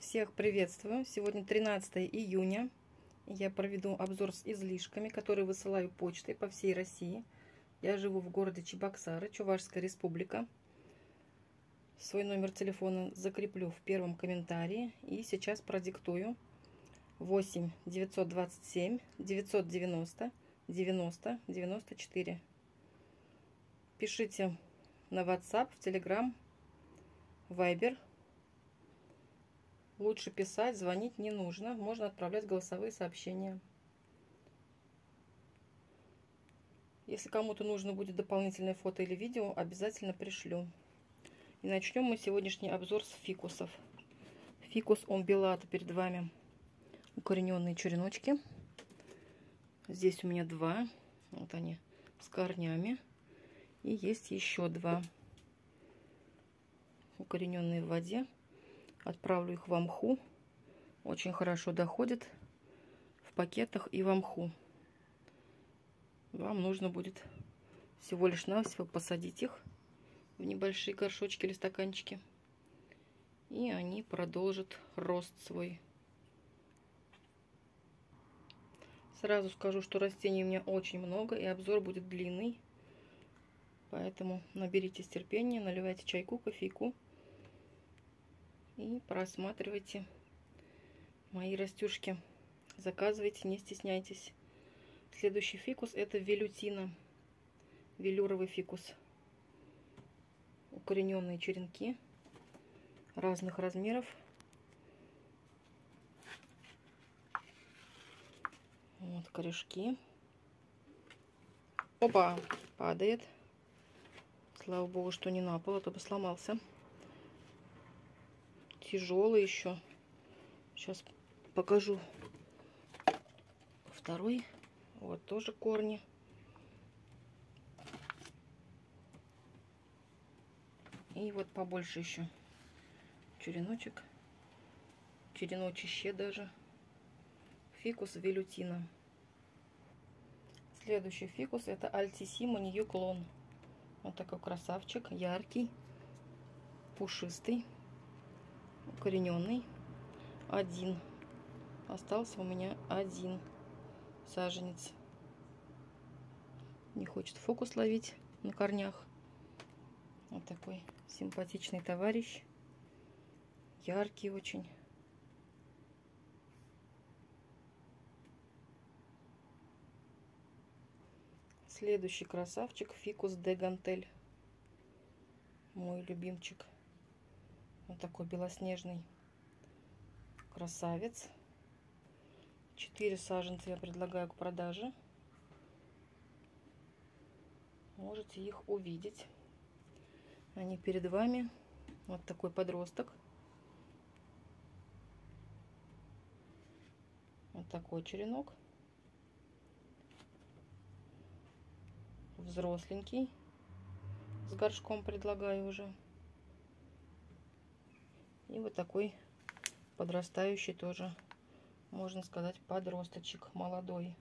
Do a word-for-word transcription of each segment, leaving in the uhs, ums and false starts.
Всех приветствую! Сегодня тринадцатое июня. Я проведу обзор с излишками, которые высылаю почтой по всей России. Я живу в городе Чебоксары, Чувашская республика. Свой номер телефона закреплю в первом комментарии. И сейчас продиктую: восемь девятьсот двадцать семь девятьсот девяносто девяносто девяносто четыре. Пишите на WhatsApp, в Telegram, Viber. Лучше писать, звонить не нужно. Можно отправлять голосовые сообщения. Если кому-то нужно будет дополнительное фото или видео, обязательно пришлю. И начнем мы сегодняшний обзор с фикусов. Фикус омбеллата перед вами. Укорененные череночки. Здесь у меня два. Вот они с корнями. И есть еще два. Укорененные в воде. Отправлю их в мху. Очень хорошо доходит в пакетах и в мху. Вам нужно будет всего лишь навсего посадить их в небольшие горшочки или стаканчики. И они продолжат рост свой. Сразу скажу, что растений у меня очень много, и обзор будет длинный. Поэтому наберитесь терпения, наливайте чайку, кофейку. И просматривайте мои растюшки. Заказывайте, не стесняйтесь. Следующий фикус — это велютина. Велюровый фикус. Укорененные черенки разных размеров. Вот корешки. Опа! Падает. Слава богу, что не на пол, а то бы сломался. Тяжелый еще. Сейчас покажу второй. Вот тоже корни. И вот побольше еще череночек. Череночище даже. Фикус велютина. Следующий фикус — это альтиссимо нью клон. Вот такой красавчик. Яркий. Пушистый. Укорененный. Один. Остался у меня один саженец. Не хочет фокус ловить на корнях. Вот такой симпатичный товарищ. Яркий очень. Следующий красавчик — фикус де гантель. Мой любимчик. Вот такой белоснежный красавец. Четыре саженца я предлагаю к продаже. Можете их увидеть. Они перед вами. Вот такой подросток. Вот такой черенок. Взросленький. С горшком предлагаю уже. И вот такой подрастающий тоже, можно сказать, подросточек молодой.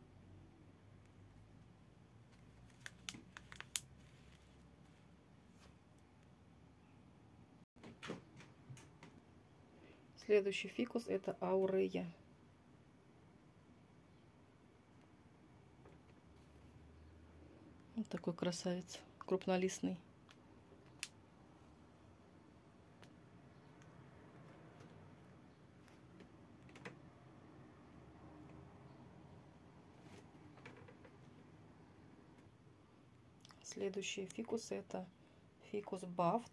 Следующий фикус — это аурея. Вот такой красавец, крупнолистный. Следующий фикус — это фикус Бафт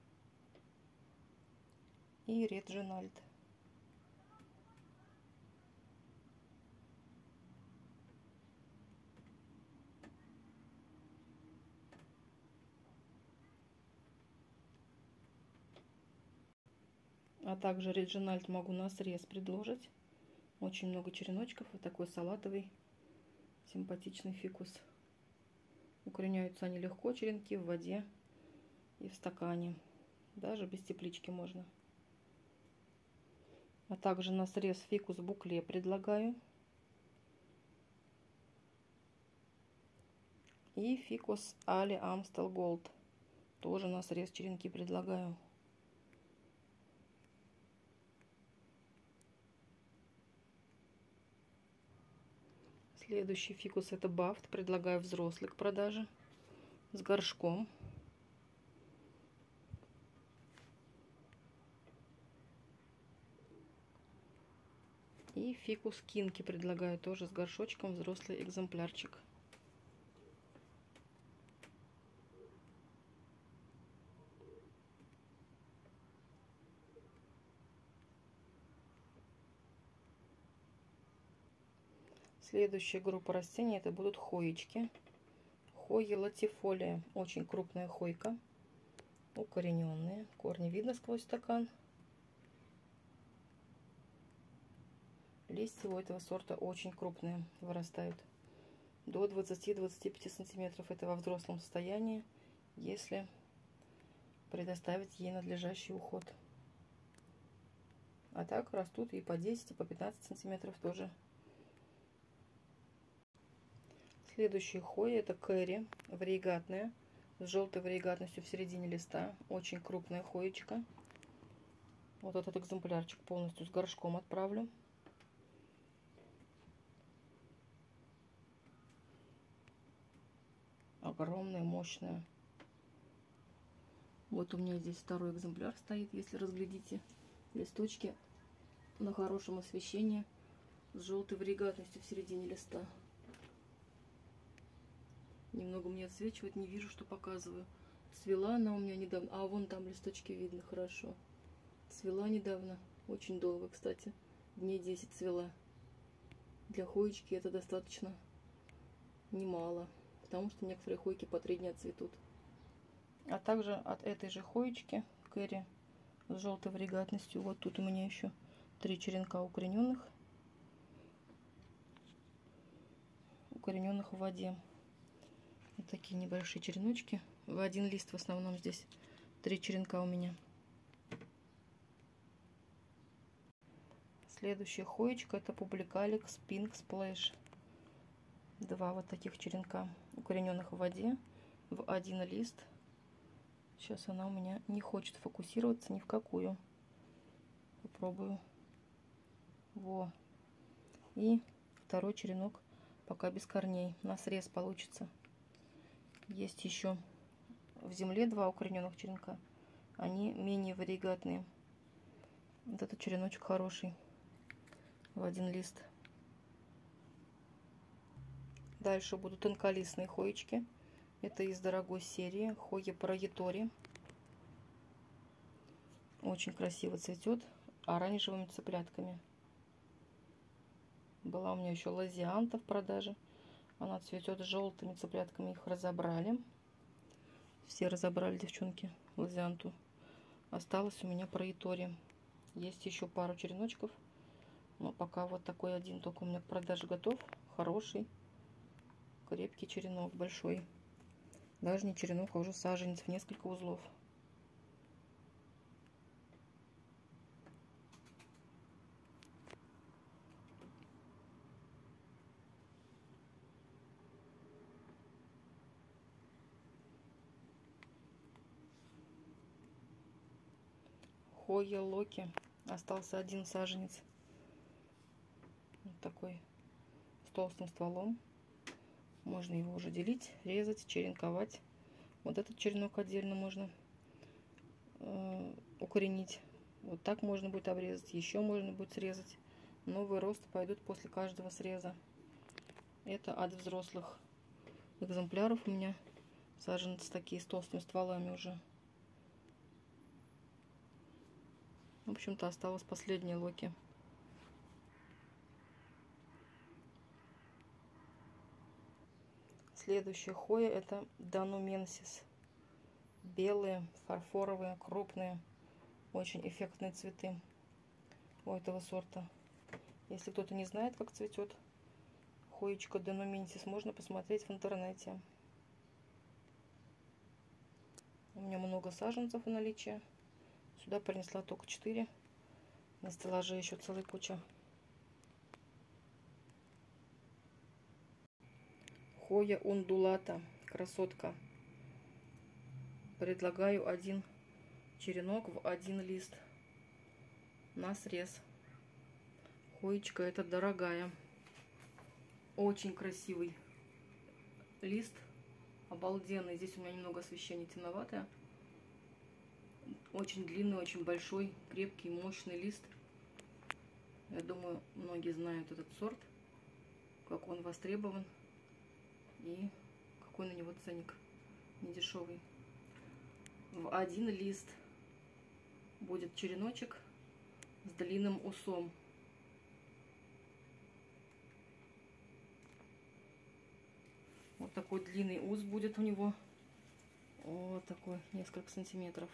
и Реджинальд. А также Реджинальд могу на срез предложить. Очень много череночков. Вот такой салатовый симпатичный фикус. Укореняются они легко, черенки, в воде и в стакане. Даже без теплички можно. А также на срез фикус букле предлагаю. И фикус Али Амстел Голд. Тоже на срез черенки предлагаю. Следующий фикус это бафт. Предлагаю взрослый к продаже с горшком. И фикус кинки предлагаю тоже с горшочком, взрослый экземплярчик. Следующая группа растений это будут хоечки. Хои латифолия, очень крупная хойка, укорененные, корни видно сквозь стакан. Листья у этого сорта очень крупные, вырастают до двадцати-двадцати пяти сантиметров. Это во взрослом состоянии, если предоставить ей надлежащий уход. А так растут и по десять, и по пятнадцать сантиметров тоже. Следующие хои это кэрри, вариегатная, с желтой вариегатностью в середине листа. Очень крупная хоечка. Вот этот экземплярчик полностью с горшком отправлю. Огромная, мощная. Вот у меня здесь второй экземпляр стоит, если разглядите. Листочки на хорошем освещении с желтой вариегатностью в середине листа. Немного мне отсвечивает, не вижу, что показываю. Цвела она у меня недавно. А, вон там листочки видно хорошо. Цвела недавно. Очень долго, кстати. Дней десять цвела. Для хоечки это достаточно немало. Потому что некоторые хойки по три дня цветут. А также от этой же хоечки, кэрри, с желтой вариегатностью. Вот тут у меня еще три черенка укорененных. Укорененных в воде. Вот такие небольшие череночки. В один лист в основном здесь три черенка у меня. Следующая хоечка это Publicalix Pink Splash. Два вот таких черенка, укорененных в воде, в один лист. Сейчас она у меня не хочет фокусироваться ни в какую. Попробую. Во. И второй черенок пока без корней. На срез получится. Есть еще в земле два укорененных черенка. Они менее вариегатные. Вот этот череночек хороший. В один лист. Дальше будут тонколистные хоечки. Это из дорогой серии Хоя Проятори. Очень красиво цветет оранжевыми цыплятками. Была у меня еще лазианта в продаже. Она цветет желтыми цыплятками. Их разобрали. Все разобрали, девчонки, лазианту. Осталось у меня Проятори. Есть еще пару череночков. Но пока вот такой один только у меня к продаже готов. Хороший. Крепкий черенок, большой. Даже не черенок, а уже саженец в несколько узлов. Хоя Локи. Остался один саженец. Вот такой. С толстым стволом. Можно его уже делить, резать, черенковать. Вот этот черенок отдельно можно э, укоренить. Вот так можно будет обрезать. Еще можно будет срезать. Новые росты пойдут после каждого среза. Это от взрослых экземпляров у меня саженцы такие с толстыми стволами уже. В общем-то, осталось последние локи. Следующая хоя это Дануменсис. Белые, фарфоровые, крупные, очень эффектные цветы у этого сорта. Если кто-то не знает, как цветет хоечка Дануменсис, можно посмотреть в интернете. У меня много саженцев в наличии. Сюда принесла только четыре. На стеллаже еще целая куча. Хоя ундулата. Красотка. Предлагаю один черенок в один лист на срез. Хоечка эта дорогая. Очень красивый лист. Обалденный. Здесь у меня немного освещение темноватое. Очень длинный, очень большой, крепкий, мощный лист. Я думаю, многие знают этот сорт, как он востребован и какой на него ценник недешевый. В один лист будет череночек с длинным усом. Вот такой длинный ус будет у него. Вот такой, несколько сантиметров.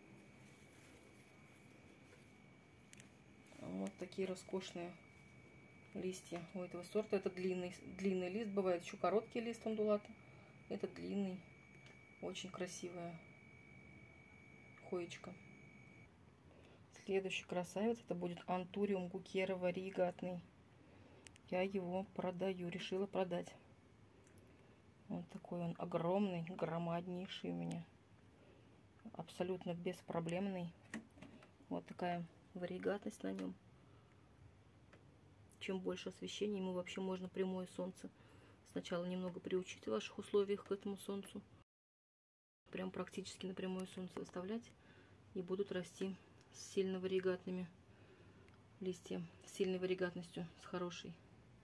Вот такие роскошные листья у этого сорта. Это длинный, длинный лист. Бывает еще короткий лист ондулата. Это длинный. Очень красивая хоечка. Следующий красавец. Это будет антуриум гукера варигатный. Я его продаю. Решила продать. Вот такой он огромный, громаднейший у меня. Абсолютно беспроблемный. Вот такая варигатность на нем. Чем больше освещения, ему вообще можно прямое солнце. Сначала немного приучить в ваших условиях к этому солнцу. Прям практически на прямое солнце выставлять. И будут расти с сильно варигатными листьями. С сильной варигатностью, с хорошей.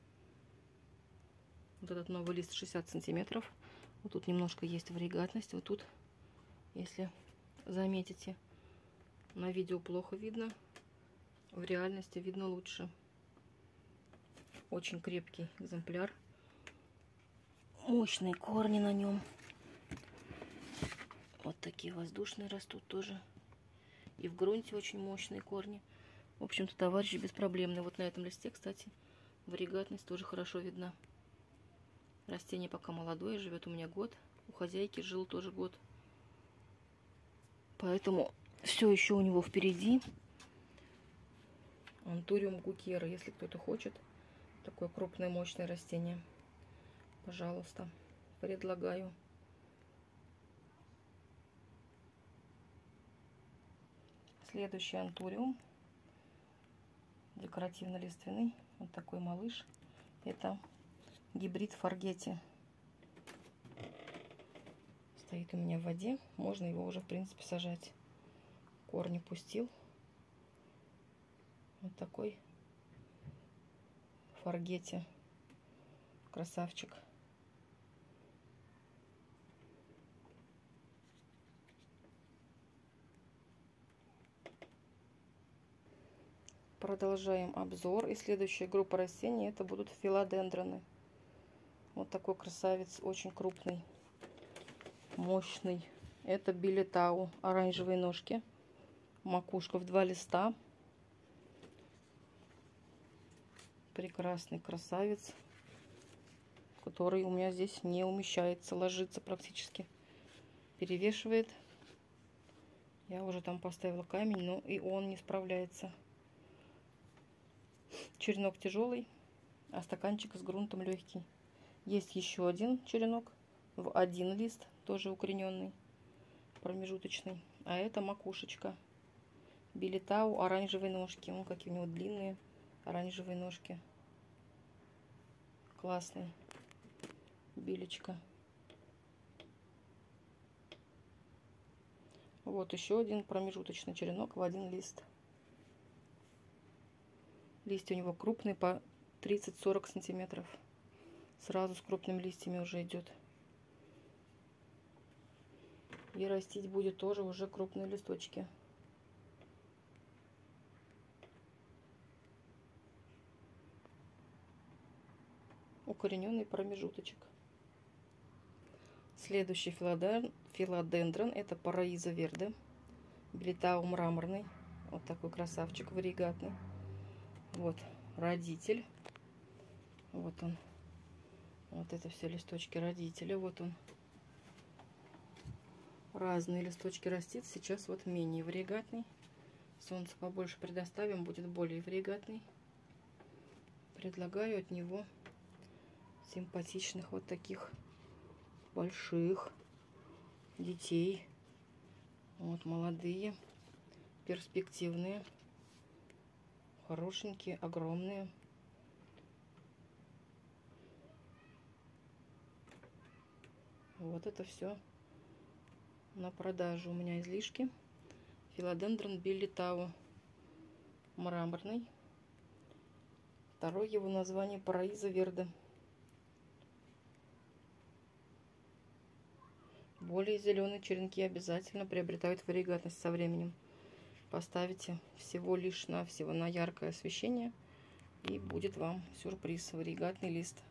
Вот этот новый лист шестьдесят сантиметров. Вот тут немножко есть варигатность. Вот тут, если заметите, на видео плохо видно. В реальности видно лучше. Очень крепкий экземпляр. Мощные корни на нем. Вот такие воздушные растут тоже. И в грунте очень мощные корни. В общем-то, товарищ беспроблемный. Вот на этом листе, кстати, варигатность тоже хорошо видна. Растение пока молодое, живет у меня год. У хозяйки жил тоже год. Поэтому все еще у него впереди. Антуриум гукера, если кто-то хочет. Такое крупное, мощное растение. Пожалуйста, предлагаю. Следующий антуриум. Декоративно-лиственный. Вот такой малыш. Это гибрид Фаргетти. Стоит у меня в воде. Можно его уже, в принципе, сажать. Корни пустил. Вот такой Фаргетти. Красавчик. Продолжаем обзор. И следующая группа растений это будут филодендроны. Вот такой красавец, очень крупный, мощный. Это билетау, оранжевые ножки, макушка в два листа. Прекрасный красавец, который у меня здесь не умещается, ложится практически, перевешивает. Я уже там поставила камень, но и он не справляется. Черенок тяжелый, а стаканчик с грунтом легкий. Есть еще один черенок в один лист, тоже укорененный, промежуточный. А это макушечка. Билетау, оранжевые ножки. Вон какие у него длинные оранжевые ножки. Классный. Билечка. Вот еще один промежуточный черенок в один лист. Листья у него крупные, по тридцать-сорок сантиметров. Сразу с крупными листьями уже идет. И растить будет тоже уже крупные листочки. Укорененный промежуточек. Следующий филодендрон это Параиза верде. Билетау мраморный. Вот такой красавчик, варигатный. Вот родитель. Вот он. Вот это все листочки родителя. Вот он. Разные листочки растит. Сейчас вот менее варигатный. Солнце побольше предоставим, будет более варигатный. Предлагаю от него симпатичных вот таких больших детей. Вот молодые, перспективные, хорошенькие, огромные. Вот это все на продажу. У меня излишки. Филодендрон Билли Тау мраморный. Второе его название Параиза Верде. Более зеленые черенки обязательно приобретают варигатность со временем. Поставите всего лишь навсего на яркое освещение, и будет вам сюрприз — варигатный лист.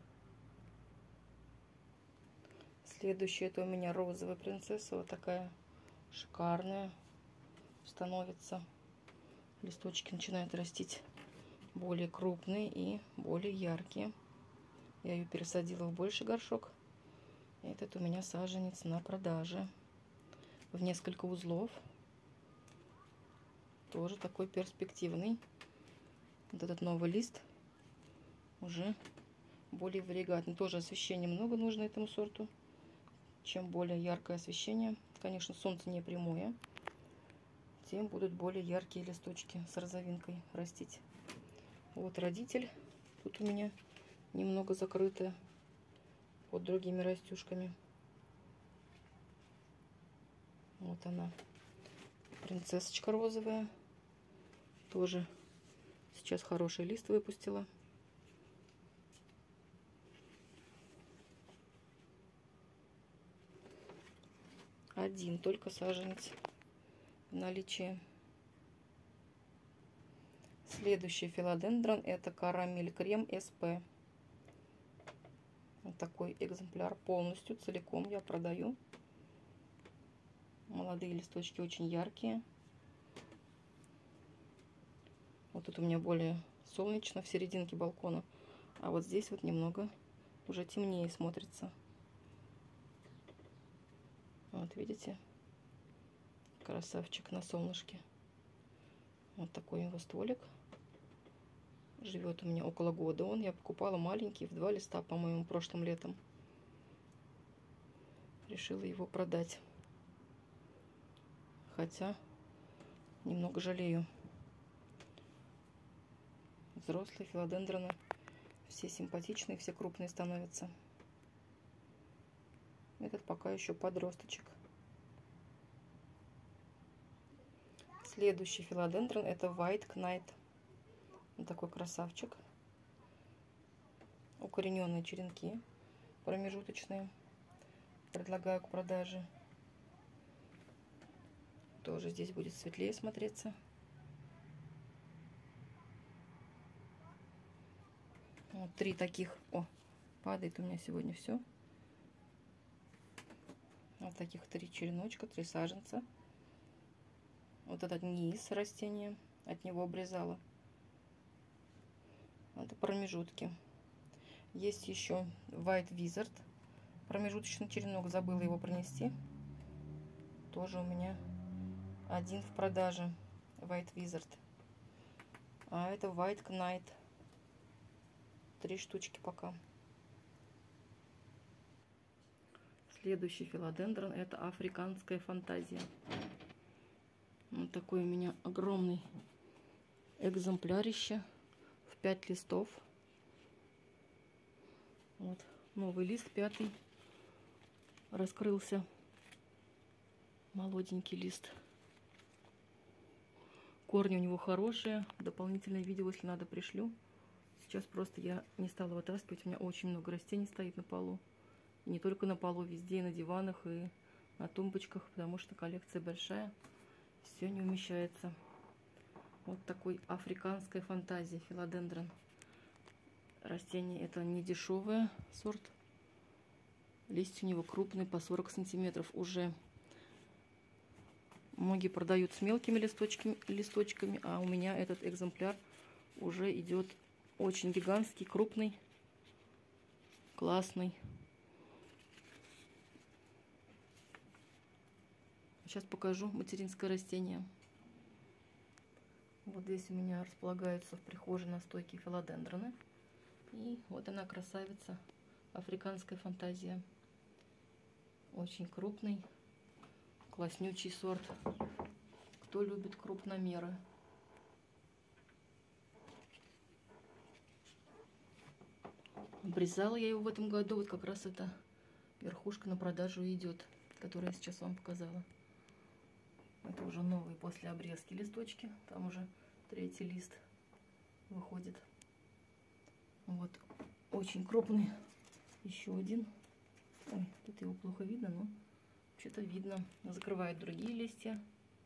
Следующая — это у меня розовая принцесса. Вот такая шикарная становится. Листочки начинают растить более крупные и более яркие. Я ее пересадила в больший горшок. Этот у меня саженец на продаже в несколько узлов. Тоже такой перспективный. Вот этот новый лист уже более варигатный. Тоже освещения много нужно этому сорту. Чем более яркое освещение, конечно, солнце не прямое, тем будут более яркие листочки с розовинкой растить. Вот родитель. Тут у меня немного закрыто под другими растюшками. Вот она, принцессочка розовая. Тоже сейчас хороший лист выпустила. Один только саженец в наличии. Следующий филодендрон — это карамель крем СП. Вот такой экземпляр полностью, целиком я продаю. Молодые листочки очень яркие. Вот тут у меня более солнечно в серединке балкона, а вот здесь вот немного уже темнее смотрится. Вот видите, красавчик на солнышке. Вот такой его стволик. Живет у меня около года он. Я покупала маленький в два листа, по-моему, прошлым летом. Решила его продать. Хотя немного жалею. Взрослые филодендроны все симпатичные, все крупные становятся. Этот пока еще подросточек. Следующий филодендрон — это White Knight. Вот такой красавчик. Укорененные черенки промежуточные. Предлагаю к продаже. Тоже здесь будет светлее смотреться. Вот три таких. О, падает у меня сегодня все. Вот таких три череночка, три саженца. Вот этот низ растения, от него обрезала. Это промежутки. Есть еще White Wizard. Промежуточный черенок, забыла его принести. Тоже у меня один в продаже. White Wizard. А это White Knight. Три штучки пока. Следующий филодендрон — это африканская фантазия. Вот такой у меня огромный экземплярище в пять листов. Вот новый лист, пятый, раскрылся. Молоденький лист. Корни у него хорошие. Дополнительное видео, если надо, пришлю. Сейчас просто я не стала вытаскивать. У меня очень много растений стоит на полу. И не только на полу, везде, и на диванах, и на тумбочках, потому что коллекция большая. Все не умещается. Вот такой африканская фантазия филодендрон. Растение это не дешевый сорт. Листья у него крупные, по сорок сантиметров уже. Многие продают с мелкими листочками, листочками, а у меня этот экземпляр уже идет очень гигантский, крупный, классный. Сейчас покажу материнское растение. Вот здесь у меня располагаются в прихожей на стойке филодендроны. И вот она, красавица, африканская фантазия. Очень крупный, класснючий сорт. Кто любит крупномеры. Обрезала я его в этом году. Вот как раз это Верхушка на продажу идет, которую я сейчас вам показала. Это уже новые после обрезки листочки. Там уже третий лист выходит. Вот очень крупный. Еще один. Ой, тут его плохо видно, но что-то видно. Закрывает другие листья.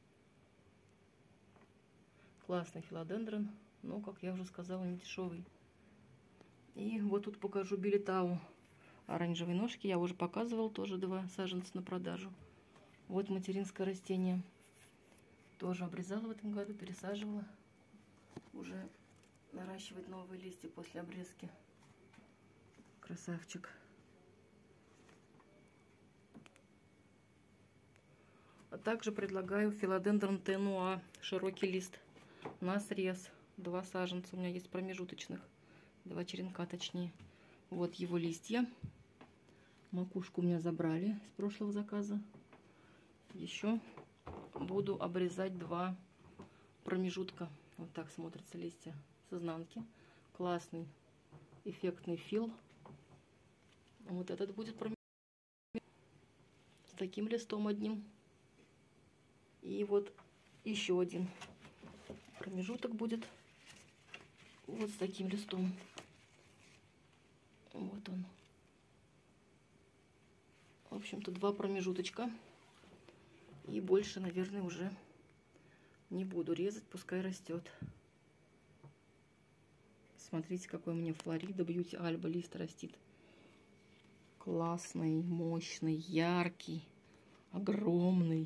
Классный филодендрон, но, как я уже сказала, не дешевый. И вот тут покажу Белитау. Оранжевые ножки я уже показывал, тоже два саженца на продажу. Вот материнское растение. Тоже обрезала в этом году, пересаживала. Уже наращивает новые листья после обрезки. Красавчик. А также предлагаю филодендрон тенуа, широкий лист, на срез. Два саженца у меня есть промежуточных, два черенка точнее. Вот его листья. Макушку у меня забрали с прошлого заказа. Еще буду обрезать два промежутка. Вот так смотрятся листья с изнанки. Классный эффектный фил. Вот этот будет промежуток с таким листом одним. И вот еще один промежуток будет вот с таким листом. Вот он. В общем-то, два промежуточка. И больше, наверное, уже не буду резать, пускай растет. Смотрите, какой у меня Флорида Бьюти Альба лист растит. Классный, мощный, яркий, огромный.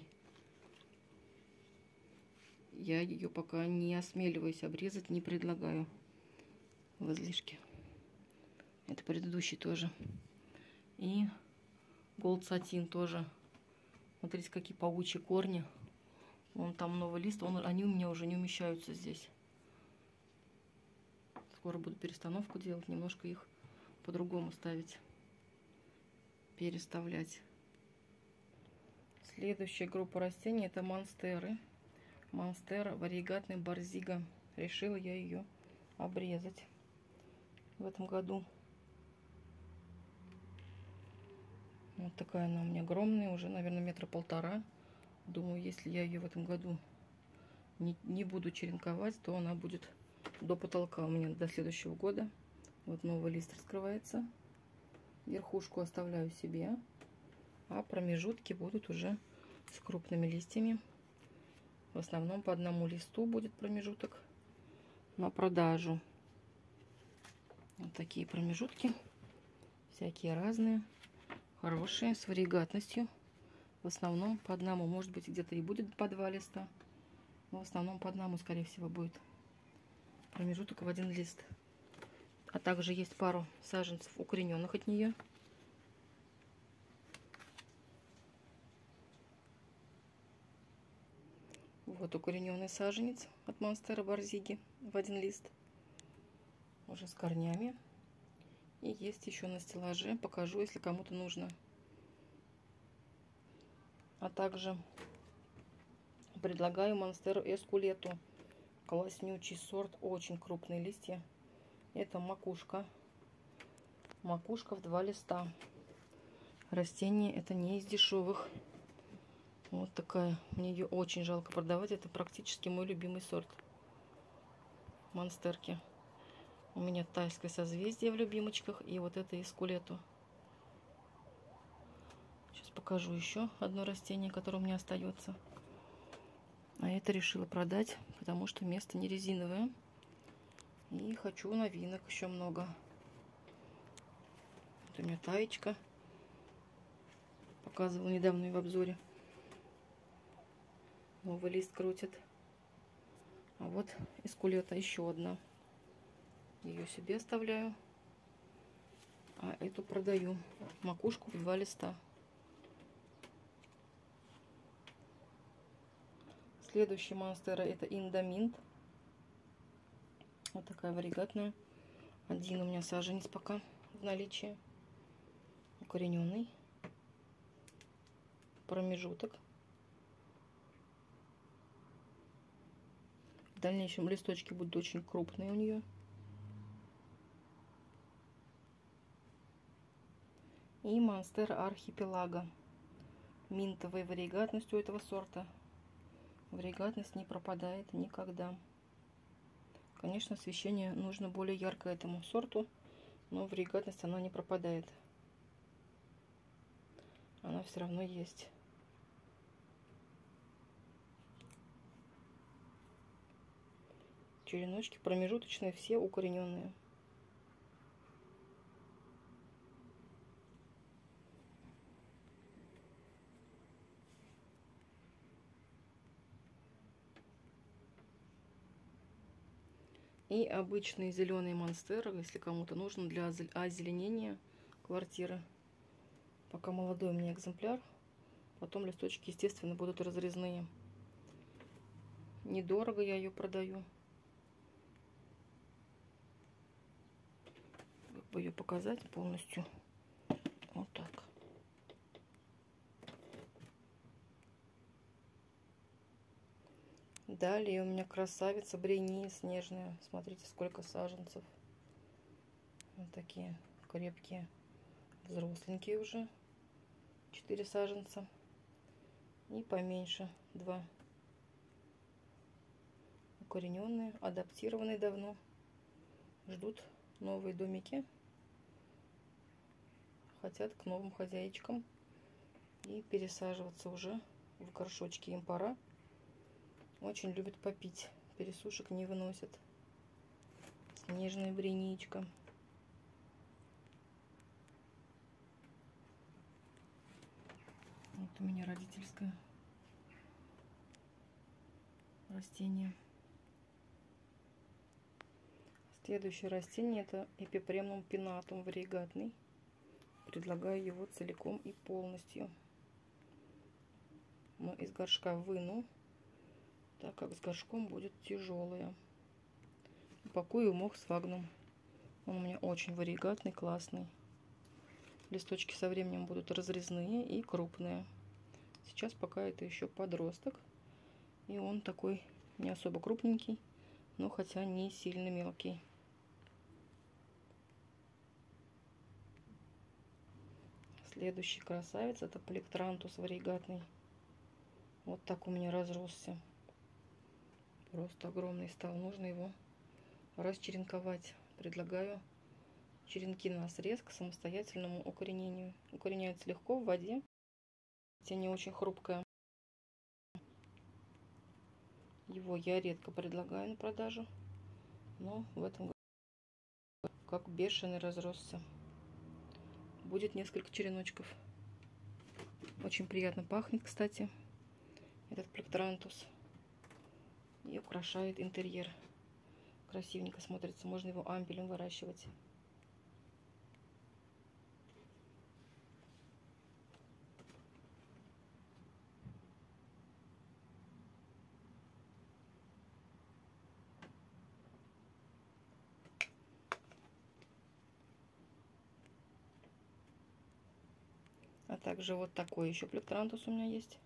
Я ее пока не осмеливаюсь обрезать, не предлагаю в излишке. Это предыдущий тоже. И Gold Satin тоже. Смотрите, какие паучьи корни. Вон там новый лист. Он, они у меня уже не умещаются здесь. Скоро буду перестановку делать. Немножко их по-другому ставить. Переставлять. Следующая группа растений это монстеры. Монстера варигатный борзига. Решила я ее обрезать в этом году. Вот такая она у меня огромная, уже, наверное, метра полтора. Думаю, если я ее в этом году не, не буду черенковать, то она будет до потолка у меня до следующего года. Вот новый лист раскрывается. Верхушку оставляю себе, а промежутки будут уже с крупными листьями. В основном по одному листу будет промежуток на продажу. Вот такие промежутки. Всякие разные. Хорошие, с варигатностью. В основном по одному. Может быть, где-то и будет по два листа. Но в основном по одному, скорее всего, будет промежуток в один лист. А также есть пару саженцев укорененных от нее. Вот укорененный саженец от монстера борзиги в один лист. Уже с корнями. И есть еще на стеллаже. Покажу, если кому-то нужно. А также предлагаю монстеру эскулету. Класснючий сорт. Очень крупные листья. Это макушка. Макушка в два листа. Растение это не из дешевых. Вот такая. Мне ее очень жалко продавать. Это практически мой любимый сорт. Монстерки. У меня тайское созвездие в любимочках. И вот это эскулету. Сейчас покажу еще одно растение, которое у меня остается. А это решила продать, потому что место не резиновое. И хочу новинок еще много. Вот у меня таечка. Показывала недавно и в обзоре. Новый лист крутит. А вот эскулета еще одна. Ее себе оставляю. А эту продаю. Макушку в два листа. Следующий монстера это Индоминт. Вот такая варигатная. Один у меня саженец пока в наличии. Укорененный. Промежуток. В дальнейшем листочки будут очень крупные у нее. И Монстера Архипелага. Минтовая варигатность у этого сорта. Варигатность не пропадает никогда. Конечно, освещение нужно более яркое этому сорту, но варигатность она не пропадает. Она все равно есть. Череночки промежуточные, все укорененные. И обычные зеленые монстеры, если кому-то нужно для озеленения квартиры. Пока молодой у меня экземпляр. Потом листочки, естественно, будут разрезные. Недорого я ее продаю. Как бы ее показать полностью? Вот так. Далее у меня красавица Брени снежная. Смотрите, сколько саженцев. Вот такие крепкие, взросленькие уже. Четыре саженца. И поменьше два. Укорененные, адаптированные давно. Ждут новые домики. Хотят к новым хозяйчикам. И пересаживаться уже в горшочки. Им пора. Очень любят попить. Пересушек не выносят. Снежная бреничка. Вот у меня родительское растение. Следующее растение это эпипремнум пинатум варигатный. Предлагаю его целиком и полностью. Но из горшка выну, так как с горшком будет тяжелая. Упакую в мох сфагнум. Он у меня очень варигатный, классный. Листочки со временем будут разрезные и крупные. Сейчас пока это еще подросток. И он такой не особо крупненький, но хотя не сильно мелкий. Следующий красавец это Плектрантус варигатный. Вот так у меня разросся. Просто огромный стал. Нужно его расчеренковать. Предлагаю черенки на срез к самостоятельному укоренению. Укореняется легко в воде. Растение очень хрупкое. Его я редко предлагаю на продажу. Но в этом году как бешеный разросся. Будет несколько череночков. Очень приятно пахнет, кстати, этот Плектрантус. И украшает интерьер. Красивенько смотрится. Можно его ампелем выращивать. А также вот такой еще Плектрантус у меня есть.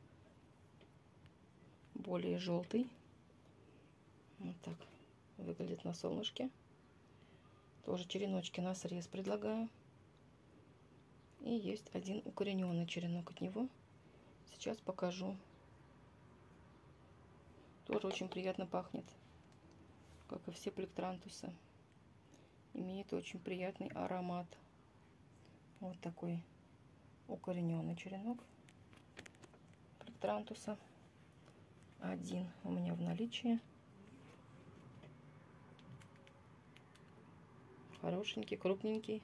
Более желтый. Вот так выглядит на солнышке. Тоже череночки на срез предлагаю. И есть один укорененный черенок от него. Сейчас покажу. Тоже очень приятно пахнет. Как и все Плектрантусы. Имеет очень приятный аромат. Вот такой укорененный черенок Плектрантуса. Один у меня в наличии. Хорошенький, крупненький.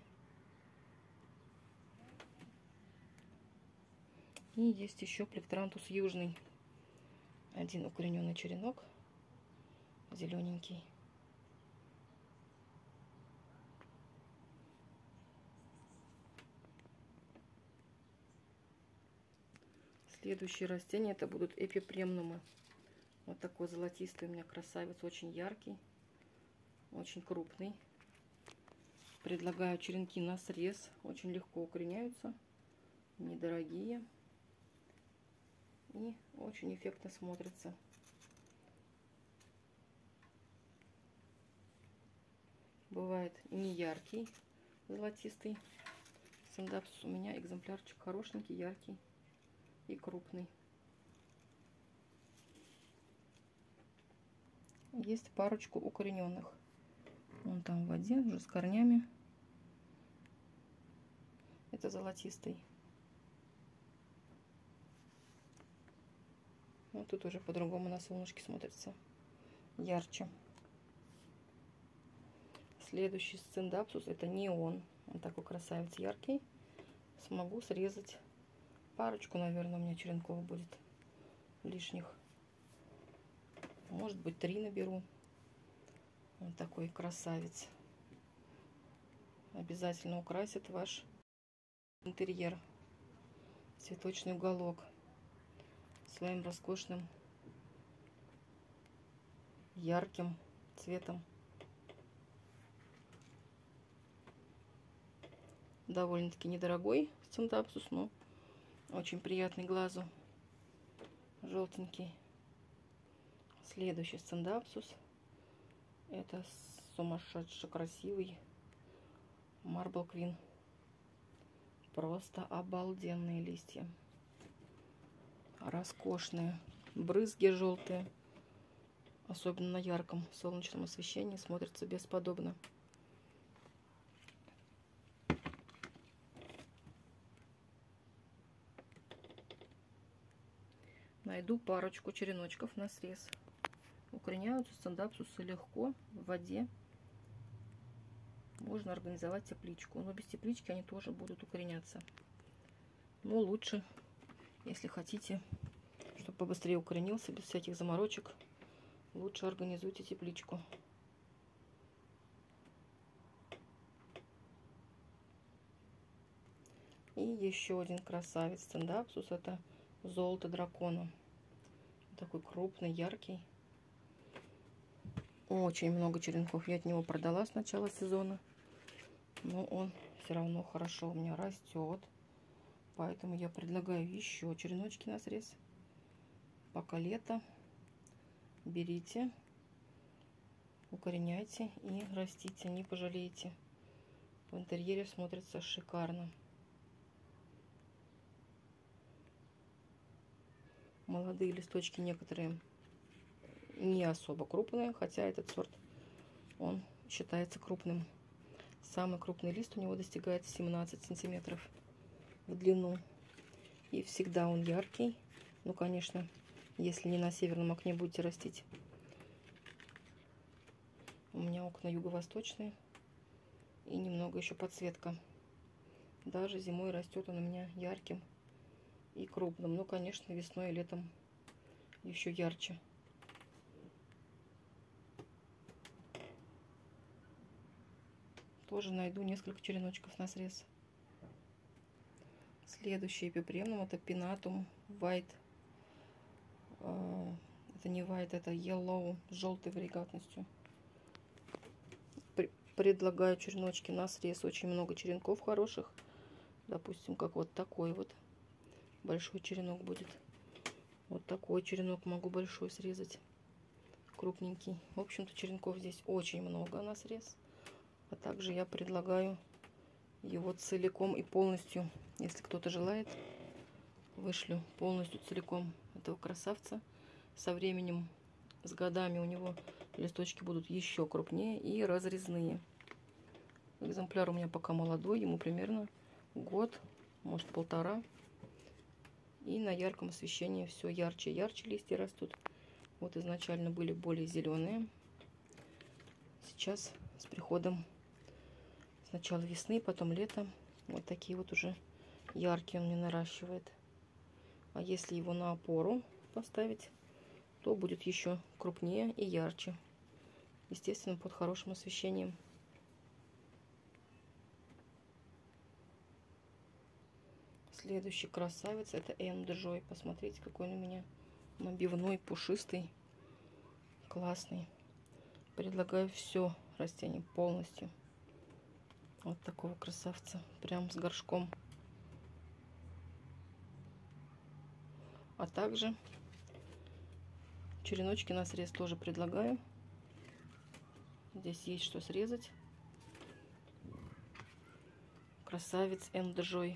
И есть еще Плектрантус южный. Один укорененный черенок. Зелененький. Следующие растения это будут эпипремнумы. Вот такой золотистый у меня красавец, очень яркий, очень крупный. Предлагаю черенки на срез, очень легко укореняются, недорогие и очень эффектно смотрятся. Бывает не яркий, золотистый, Стендапсус у меня экземплярчик хорошенький, яркий и крупный. Есть парочку укорененных. Он там в воде, уже с корнями. Это золотистый. Вот тут уже по-другому на солнышке смотрится. Ярче. Следующий стендапсус это неон. Он такой красавец, яркий. Смогу срезать парочку, наверное, у меня черенков будет лишних. Может быть, три наберу. Вот такой красавец. Обязательно украсит ваш интерьер. Цветочный уголок своим роскошным ярким цветом. Довольно-таки недорогой стендапсус, но очень приятный глазу. Желтенький. Следующий стендапсус. Это сумасшедше красивый Marble Queen. Просто обалденные листья. Роскошные. Брызги желтые. Особенно на ярком солнечном освещении смотрится бесподобно. Найду парочку череночков на срез. Укореняются стендапсусы легко в воде. Можно организовать тепличку. Но без теплички они тоже будут укореняться. Но лучше, если хотите, чтобы побыстрее укоренился, без всяких заморочек, лучше организуйте тепличку. И еще один красавец стендапсус. Это золото дракона. Такой крупный, яркий. Очень много черенков я от него продала с начала сезона. Но он все равно хорошо у меня растет. Поэтому я предлагаю еще череночки на срез. Пока лето. Берите, укореняйте и растите. Не пожалеете. В интерьере смотрится шикарно. Молодые листочки некоторые не особо крупные, хотя этот сорт, он считается крупным. Самый крупный лист у него достигает семнадцать сантиметров в длину. И всегда он яркий. Ну, конечно, если не на северном окне будете растить. У меня окна юго-восточные. И немного еще подсветка. Даже зимой растет он у меня ярким и крупным. Ну, конечно, весной и летом еще ярче. Тоже найду несколько череночков на срез. Следующий эпипремнум это Пинатум White. Это не White, это Yellow, с желтой варигатностью. Предлагаю череночки на срез. Очень много черенков хороших. Допустим, как вот такой вот. Большой черенок будет. Вот такой черенок могу большой срезать. Крупненький. В общем-то, черенков здесь очень много на срез. А также я предлагаю его целиком и полностью. Если кто-то желает, вышлю полностью целиком этого красавца. Со временем, с годами у него листочки будут еще крупнее и разрезные. Экземпляр у меня пока молодой. Ему примерно год, может полтора. И на ярком освещении все ярче и ярче листья растут. Вот изначально были более зеленые. Сейчас с приходом сначала весны, потом лета, вот такие вот уже яркие он мне наращивает. А если его на опору поставить, то будет еще крупнее и ярче. Естественно, под хорошим освещением. Следующий красавец это Enjoy. Посмотрите, какой он у меня набивной, пушистый, классный. Предлагаю все растение полностью. Вот такого красавца, прям с горшком. А также череночки на срез тоже предлагаю. Здесь есть что срезать. Красавец Enjoy.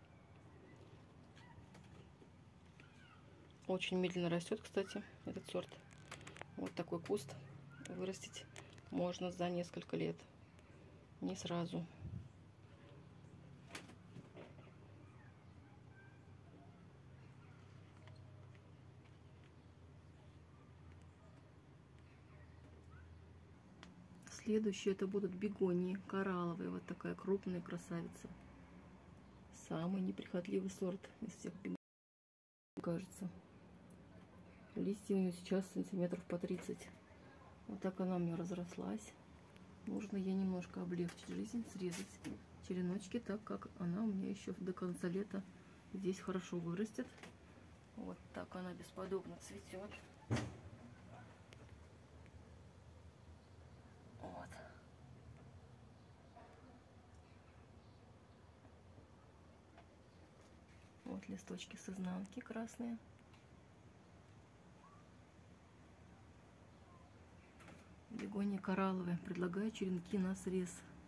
Очень медленно растет, кстати, этот сорт. Вот такой куст вырастить можно за несколько лет, не сразу. Следующие это будут бегонии коралловые. Вот такая крупная красавица. Самый неприхотливый сорт из всех бегоний, кажется. Листья у нее сейчас сантиметров по тридцать. Вот так она у меня разрослась. Нужно ей немножко облегчить жизнь, срезать череночки, так как она у меня еще до конца лета здесь хорошо вырастет. Вот так она бесподобно цветет. Вот. Вот листочки с изнанки красные. Бегония коралловая. Предлагаю черенки на срез.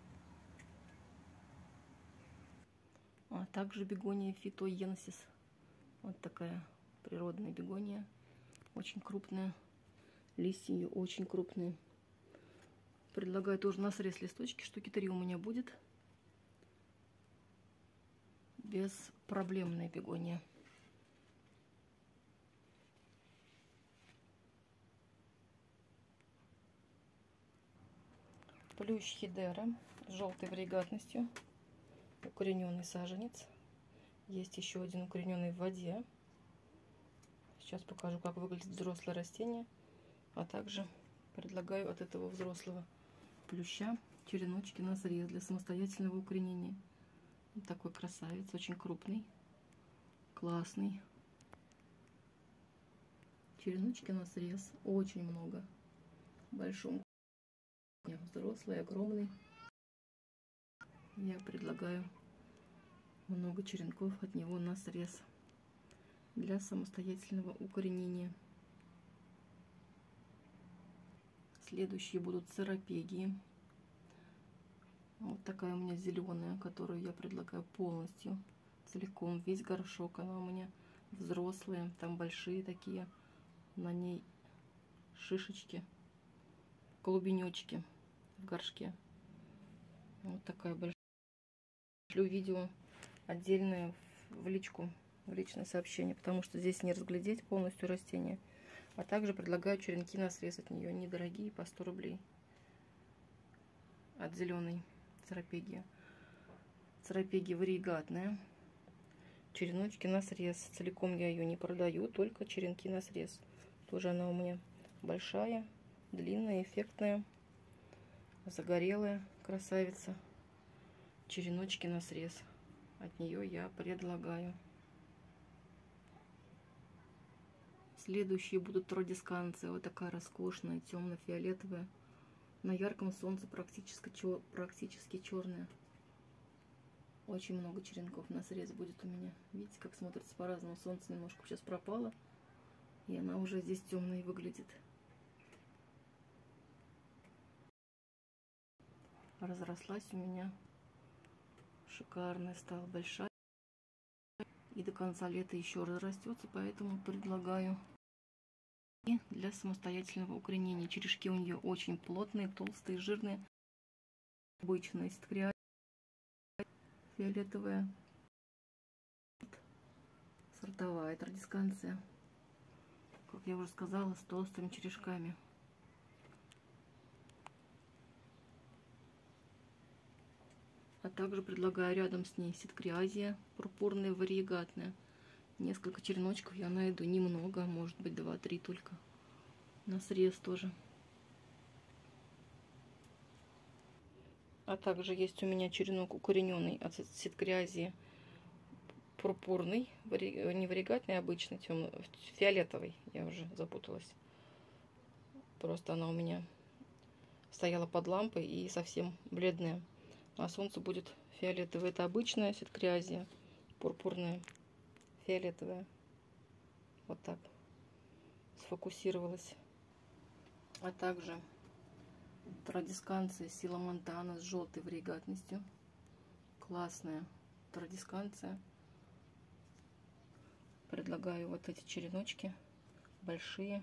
А также бегония фитоенсис. Вот такая природная бегония. Очень крупная. Листья ее очень крупные. Предлагаю тоже на срез листочки. Штуки три у меня будет. Беспроблемная бегония. Плющ хидера с желтой варигатностью. Укорененный саженец. Есть еще один укорененный в воде. Сейчас покажу, как выглядит взрослое растение. А также предлагаю от этого взрослого плюща череночки на срез для самостоятельного укоренения. Вот такой красавец, очень крупный, классный. Череночки на срез, очень много. Большой, взрослый, огромный. Я предлагаю много черенков от него на срез для самостоятельного укоренения. Следующие будут церапегии. Вот такая у меня зеленая, которую я предлагаю полностью, целиком, весь горшок. Она у меня взрослая, там большие такие, на ней шишечки, клубенечки в горшке. Вот такая большая. Шлю видео отдельное в личку, в личное сообщение, потому что здесь не разглядеть полностью растение. А также предлагаю черенки на срез от нее, недорогие, по сто рублей. От зеленой церапегии. Церапегия варигатная. Череночки на срез. Целиком я ее не продаю, только черенки на срез. Тоже она у меня большая, длинная, эффектная, загорелая красавица. Череночки на срез. От нее я предлагаю. Следующие будут традисканция. Вот такая роскошная, темно-фиолетовая. На ярком солнце практически, чер... практически черная. Очень много черенков на срез будет у меня. Видите, как смотрится по-разному. Солнце немножко сейчас пропало. И она уже здесь темной выглядит. Разрослась у меня. Шикарная стала, большая. И до конца лета еще разрастется, поэтому предлагаю и для самостоятельного укоренения. Черешки у нее очень плотные, толстые, жирные. Обычная ситкрия фиолетовая. Сортовая традисканция. Как я уже сказала, с толстыми черешками. А также предлагаю рядом с ней ситкриазия пурпурная, варигатная. Несколько череночков я найду, немного, может быть два-три только. На срез тоже. А также есть у меня черенок укорененный от ситкриазии пурпурный, не варигатный, а обычный, темный, фиолетовый. Я уже запуталась. Просто она у меня стояла под лампой и совсем бледная. На солнце будет фиолетовый. Это обычная ситкриазия пурпурная, фиолетовая. Вот так сфокусировалась. А также традисканция Сила Монтана с желтой варигатностью. Классная традисканция. Предлагаю вот эти череночки большие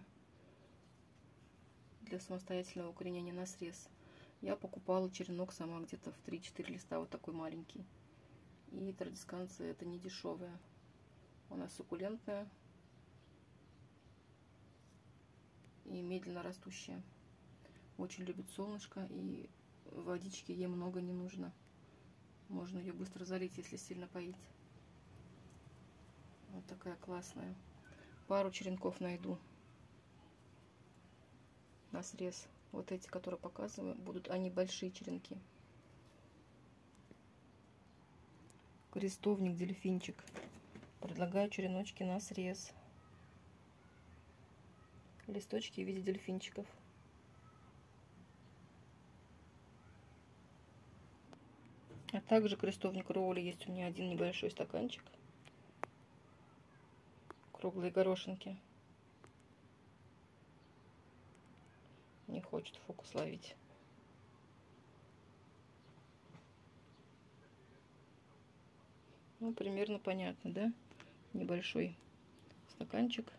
для самостоятельного укоренения на срез. Я покупала черенок сама где-то в три-четыре листа, вот такой маленький. И традисканция это не дешевая. Она суккулентная и медленно растущая. Очень любит солнышко, и водички ей много не нужно. Можно ее быстро залить, если сильно поить. Вот такая классная. Пару черенков найду на срез. Вот эти, которые показываю, будут они большие черенки. Крестовник, дельфинчик. Предлагаю череночки на срез. Листочки в виде дельфинчиков. А также крестовник Роули есть у меня один небольшой стаканчик. Круглые горошинки. Не хочет фокус ловить. Ну, примерно понятно, да? Небольшой стаканчик.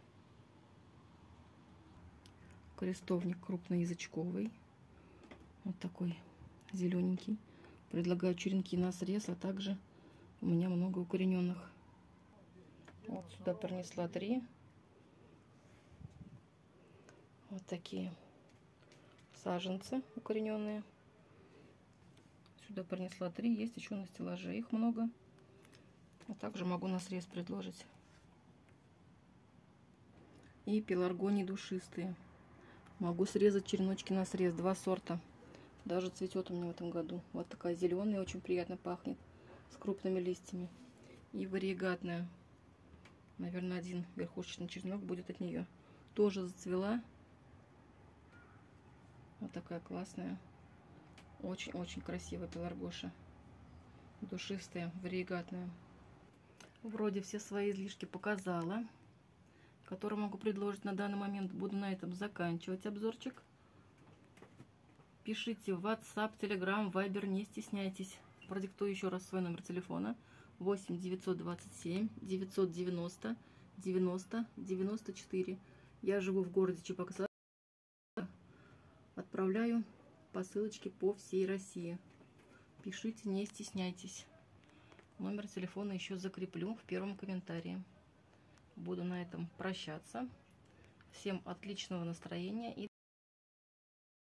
Крестовник крупноязычковый. Вот такой зелененький. Предлагаю черенки на срез, а также у меня много укорененных. Вот сюда принесла три. Вот такие саженцы укорененные. Сюда принесла три. Есть еще на стеллаже, их много. А также могу на срез предложить. И пеларгонии душистые. Могу срезать череночки на срез. Два сорта. Даже цветет у меня в этом году. Вот такая зеленая, очень приятно пахнет. С крупными листьями. И варигатная. Наверное, один верхушечный черенок будет от нее. Тоже зацвела. Вот такая классная. Очень-очень красивая пеларгоша. Душистая, варигатная. Вроде все свои излишки показала, которые могу предложить на данный момент. Буду на этом заканчивать обзорчик. Пишите в WhatsApp, Telegram, Viber, не стесняйтесь. Продиктую еще раз свой номер телефона. восемь девятьсот двадцать семь девятьсот девяносто девяносто девяносто четыре. Я живу в городе Чебоксары. Отправляю посылочки по всей России. Пишите, не стесняйтесь. Номер телефона еще закреплю в первом комментарии. Буду на этом прощаться. Всем отличного настроения и